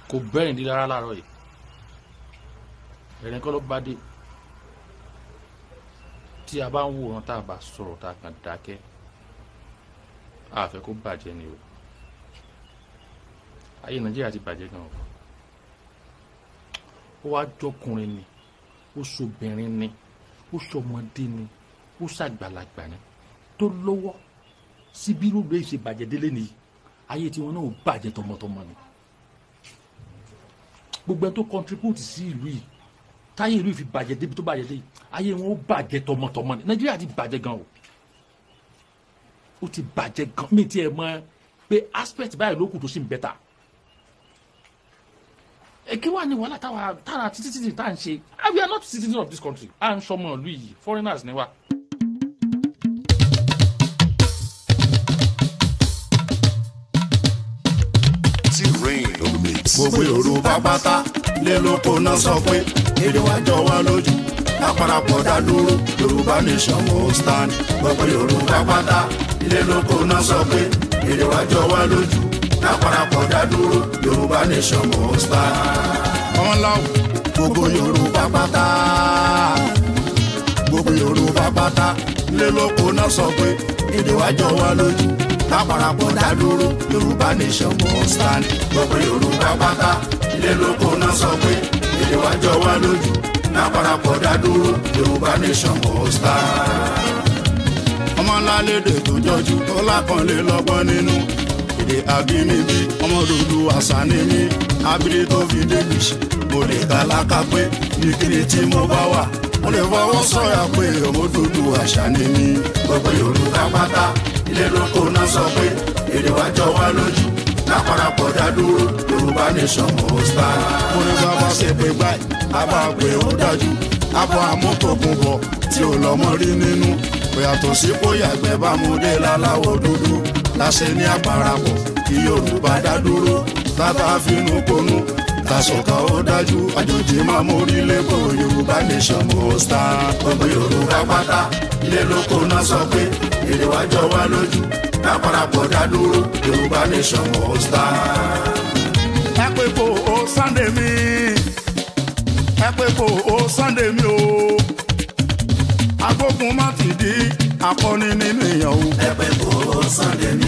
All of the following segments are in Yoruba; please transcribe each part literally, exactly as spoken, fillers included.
kò bẹ́rìn dídá rárá láàárọ̀ yìí ẹ̀rín kọ́ ló bá dé tí a bá ń wòran tá a bá sọ̀rọ̀ tá a kàn dákẹ́ a fẹ́ kó bàjẹ́ ni o ayé Nàìjíríà ti bàjẹ́ gan o ó wá jọkùnrin ni ó ṣobìnrin ni ó ṣọmọdé ni ó ṣàgbàlagbà ni tó lọ́wọ́ síbí ló lè ṣe bàjẹ́ délé ni ayé tiwọn náà ò bàjẹ́ tọmọtọmọ ni gbogbo ẹni tó contribute sí ìlú yìí táyé ìlú yìí fi bàjẹ́ débi tó bàjẹ́ dé ayé wọn ó bàjẹ́ tọmọtọmọ ni Nàìjíríà ti bàjẹ́ gan o ó ti bàjẹ́ gan mi tiẹ̀ mọ̀ pé aspect báyìí ló kù tó sì ń bẹ́tà kí wàá ní wàhálà táwa tára títí títí tá à ń ṣe we are not citizens of this country à ń sọmọ ìlú yìí foreigners ni wa. gbogbo Yorùbá pátá lé lóko náà sọ pé èdè wa jọ wá lójú lápárapọ̀ dá dúró Yorùbá nation mo stand. gbogbo Yorùbá pátá lé lóko náà sọ pé èdè wa jọ wá lójú lápárapọ̀ dá dúró Yorùbá nation mo stand. ọ̀làwọ̀ gbogbo Yorùbá pátá gbogbo Yorùbá pátá lé lóko náà sọ pé èdè wa jọ wá lójú lápárapọ̀ dá dúró Yorùbá nation mo stand. gbogbo Yorùbá pátá ilé lóko náà sọ pé èdè wa jọ wá lójú lápárapọ̀ dá dúró Yorùbá nation mo stand. ọmọ ńlá lédè tó jọjú tó lákànlé lọ́gbọ́n nínú èdè abínibí ọmọ dúdú àṣà ni mí abílí tó fi débi mo lè ka láká pé nìkiri tí mo bá wà mo lè fọwọ́ sọ̀yà pé ọmọ dúdú àṣà ni mí. gbogbo Yorùbá pátá ilé lóko náà sọ pé èdè wa jọ wá lójú lápárapọ̀ dá dúró Yorùbá nation mo stand. mo ní bàbá ṣe pé báyìí àbá pé ó dájú àbọ̀ àmọ́tòkùn bọ̀ tí ò lọ́mọ rí nínú yàtọ̀ sí bóyá ẹgbẹ́ bá mú dé láláwọ̀ dúdú láṣẹ ní àparapọ̀ kí Yorùbá dá dúró tátà fínú konú tàṣọ̀kà ó dájú àjòjì máa mórí lẹ́kọ̀ọ́ Yorùbá nation mo stand. gbogbo Yorùbá pátá ilé lóko náà sọ pé èdè wa jọ wá lójú lápárapọ̀ dá dúró Yorùbá nation mo stand. ẹ pé kò ó Sunday mi ẹ pé kò ó Sunday mi o agbógun má ti di akọni nínú èèyàn o. ẹ pé kò ó Sunday mi.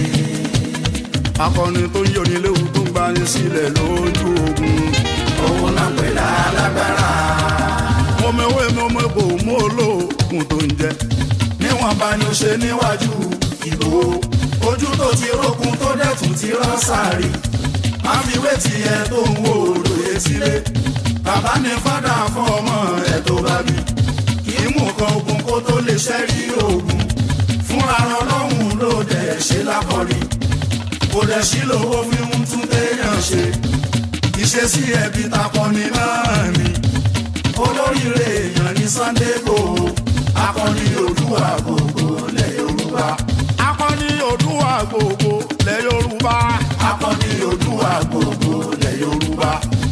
akọni tó ń yọni léwu tó ń gbani sílẹ̀ lójú ogun. òun náà pè lálágbára. mo mewé mo mebo mo olóògùn tó ń jẹ. níwọ̀n bá ní o ṣe níwájú ìbò ojú tó ti rókun tó dẹ̀tún ti rán sáré. má fi wé tiẹ̀ tó ń wo òròyé sílé. bàbá ní fádà fún ọmọ ẹ̀ tó bá bí. kì í mú kan ogun kó tó lè ṣẹ́rí ogun. fúnra Ọlọ́run ló dẹ̀ ṣe lákọ̀rí. kò dẹ̀ sí lówó fi ń tún téèyàn ṣe. ìṣesí ẹbí takọni náà ni. olóríire èèyàn ní Sunday Igboho. akọni Oòduà gbogbo lẹ̀ Yorùbá. akọni Oòduà gbogbo lẹ̀ Yorùbá. akọni Oòduà gbogbo lẹ̀ Yorùbá.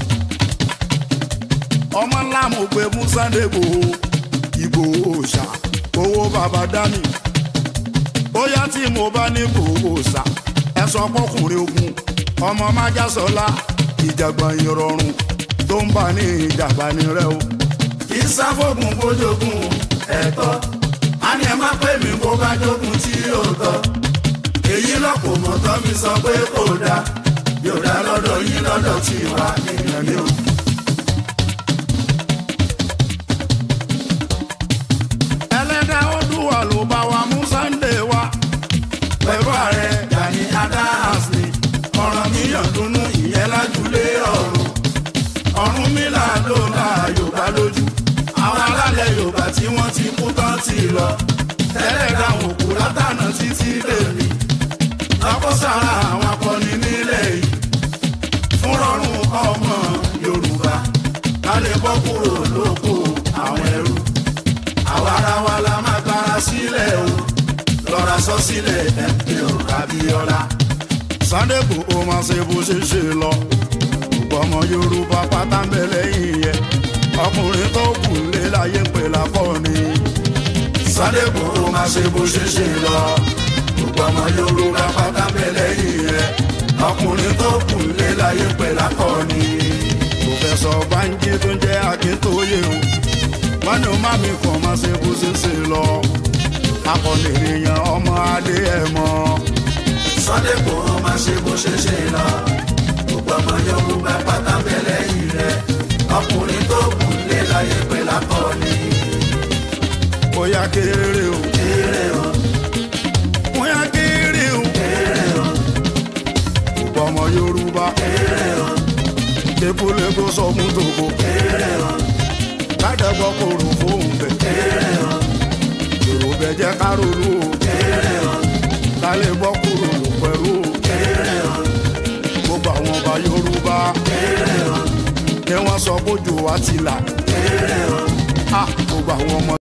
ọmọ ńlá mo gbé fún Sunday Igboho. Ìgbòho ṣá owó bàbá dání. bóyá tí mo bá ní Ìgbòho ṣá ẹ sọ pọkùnrin ogun ọmọ májàsọlá ìjàgbọ̀n ìrọ̀rùn tó ń bá ní ìjàgbá ní rẹ o. kì í sáfògùn bójógùn ẹ̀tọ́ a ní ẹ má pè mí bó bá jógun tí yóò tọ́. èyí lọ́pọ̀ mọ́tọ́ mi sọ pé kò dáa yóò dá lọ́dọ̀ yín lọ́dọ̀ tí wà nìyẹn ni o. ẹlẹ́dàá Oòduà ló bá wa mú Sunday wá pẹ̀lú ààrẹ Gani Adams ni ọ̀ràn míyàn dúnú ìyẹn lájúlé ọ̀run. Ọ̀rúnmìlà ló la Yorùbá lójú àwọn alálẹ̀ Yorùbá tí wọ́n ti kú tán ti lọ tẹ́lẹ̀ dáhùn òkú látànà títí lèmi lọ́kọ́ sára àwọn akọni nílẹ̀ yìí fún rọrùn ọmọ Yorùbá ká lè bọ́ kúrò lóko àwọn ẹrú. àwa ara wa la máa gbára sílẹ̀ o lọ́ra sọ sílẹ̀ ẹ̀ ń pè ó Abíọ́lá. Sunday Igboho máa ṣe bó ṣe ṣe lọ gbogbo ọmọ Yorùbá pátá ń bẹ lẹ́yìn yẹn ọkùnrin tó kù lé láyé ń pè lákọni. Sunday Igboho máa ṣe bó ṣe ṣe lọ gbogbo ọmọ Yorùbá pátá ń bẹ lẹ́yìn yẹn ọkùnrin tó kù lé láyé ń pè lákọni. Bánjí tó ń jẹ́ Akíntóyè o wọ́n ní o má mi kàn máa ṣe bó ṣe ṣe lọ akọni ènìyàn ọmọ adé ẹ̀ mọ́. Sunday kò máa ṣe bó ṣe ṣe lọ gbogbo ọmọ Yorùbá pátá bẹ̀lẹ̀ yìí rẹ̀ ọkùnrin tó kù lé láyé pé lákọni. Bóyá kéré o kéré o bóyá kéré o kéré o gbogbo ọmọ Yorùbá kéré o débúlé kó sọ mú tòkó kéré o kádẹ́gbọ́ kòrò fóun bẹ̀ kéré o Yorùbá jẹ́ kárólú o kéré o kálẹ̀ bọ́ kúrò lò pẹ̀lú o kéré o gbogbo àwọn ọba Yorùbá kéré o kí wọ́n sọ bójú wa ti là kéré o gbogbo àwọn ọmọ.